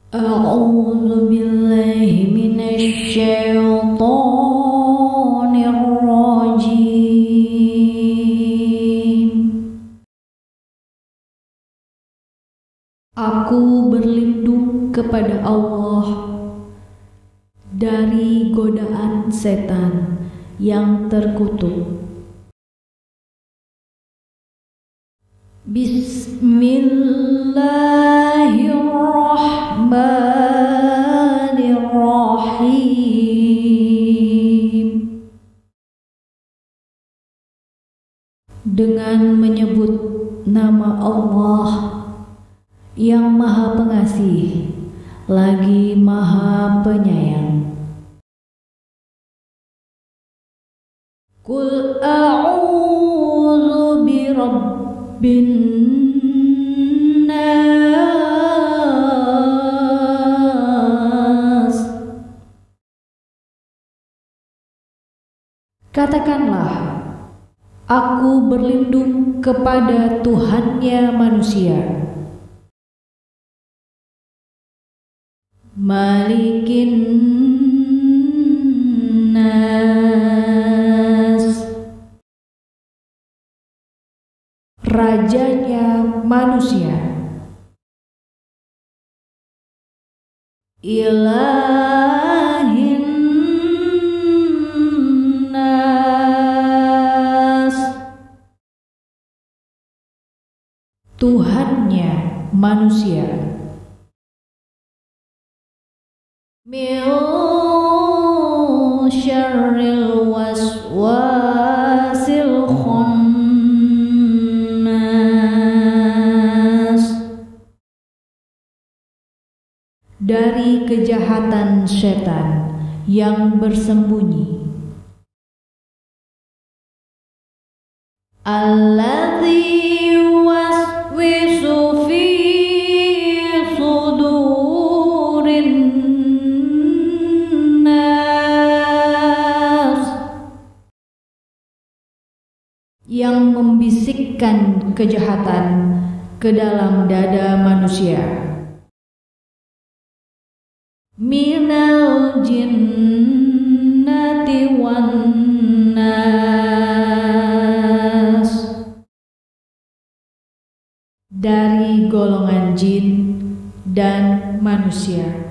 A'udzu billahi minasy syaithanir rajim. Aku berlindung kepada Allah dari godaan setan yang terkutuk. Bismillahirrahmanirrahim. Dengan menyebut nama Allah yang Maha Pengasih lagi Maha Penyayang. Qul a'udzu birabbin nas. Katakanlah, aku berlindung kepada Tuhannya manusia, Malikin nas, rajanya manusia, Ilahin nas, Tuhannya manusia, min syarril waswasil khannas, dari kejahatan setan yang bersembunyi, alladzi yuwaswisu fi sudurin nas, yang membisikkan kejahatan ke dalam dada manusia, minal jinnati wan nas, dari golongan jin dan manusia.